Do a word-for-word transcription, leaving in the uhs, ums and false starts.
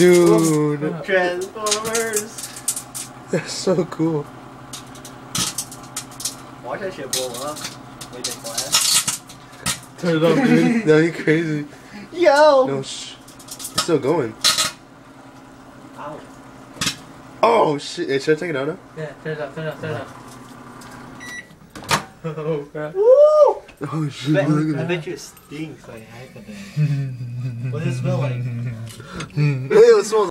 Dude. Transformers. That's so cool. 我想学波纹啊，我有点乖。 Turn it off, dude. No, you crazy. Yo. No, shh. It's still going. Ow. Oh shit! Hey, should I take it out now? Yeah, turn it off, turn it off, turn it off. Oh crap. Woo! Oh shit! Bet, Look I at bet you it stinks like hyper. What does it smell like? that. Hey, it smells